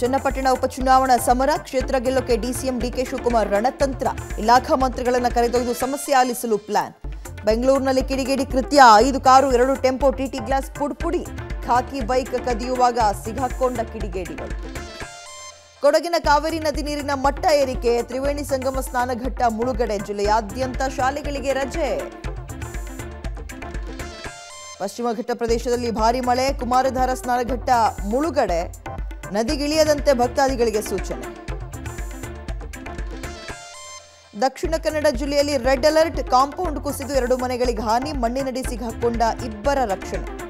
ಚನ್ನಪಟ್ಟಣ ಉಪಚುನಾವಣಾ ಸಮರ ಕ್ಷೇತ್ರ ಗೆಲ್ಲೋಕೆ ಡಿಸಿಎಂ ಡಿಕೆ ಶಿವಕುಮಾರ್ ರಣತಂತ್ರ ಇಲಾಖಾ ಮಂತ್ರಿಗಳನ್ನ ಕರೆದೊಯ್ದು ಸಮಸ್ಯೆ ಆಲಿಸಲು ಪ್ಲಾನ್ ಬೆಂಗಳೂರಿನಲ್ಲಿ ಕಿಡಿಗೇಡಿ ಕೃತ್ಯ 5 ಕಾರು 2 ಟೆಂಪೋ ಟಿಟಿ ಗ್ಲಾಸ್ ಪುಡಿ ಖಾಕಿ ಬೈಕ್ ಕದಿಯುವಾಗ ಸಿಗಾಕೊಂಡ ಕಿಡಿಗೇಡಿಗಳು ಕೊಡಗಿನ ಕಾವೇರಿ ನದಿ ನೀರಿನ ಮಟ್ಟ ಏರಿಕೆ ತ್ರಿವೇಣಿ ಸಂಗಮ ಸ್ನಾನಘಟ್ಟ ಮುಳುಗಡೆ ಜಿಲ್ಲೆಯಾದ್ಯಂತ ಶಾಲೆಗಳಿಗೆ ರಜೆ ಪಶ್ಚಿಮ ಘಟ್ಟ ಪ್ರದೇಶದಲ್ಲಿ ಭಾರೀ ಮಳೆ ಕುಮಾರಧಾರ ಸ್ನಾನಘಟ್ಟ ಮುಳುಗಡೆ ನದಿಗಿಳಿಯದಂತೆ ಭಕ್ತಾದಿಗಳಿಗೆ ಸೂಚನೆ ದಕ್ಷಿಣ ಕನ್ನಡ ಜಿಲ್ಲೆಯಲ್ಲಿ ರೆಡ್ ಅಲರ್ಟ್ ಕಾಂಪೌಂಡ್ ಕುಸಿದು 2 ಮನೆಗಳಿಗೆ ಹಾನಿ ಮಣ್ಣಿನಡಿ ಸಿಗಾಕೊಂಡ 2 ರಕ್ಷಣೆ